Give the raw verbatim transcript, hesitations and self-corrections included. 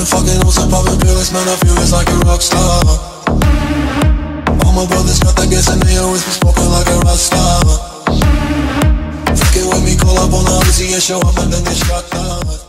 fucking hoes and popping pills, man, I feel just like a rock star. All my brothers got that gas and they always be smoking like a rock star. Fucking with me, call up on the Uzi and show up and then get shot down.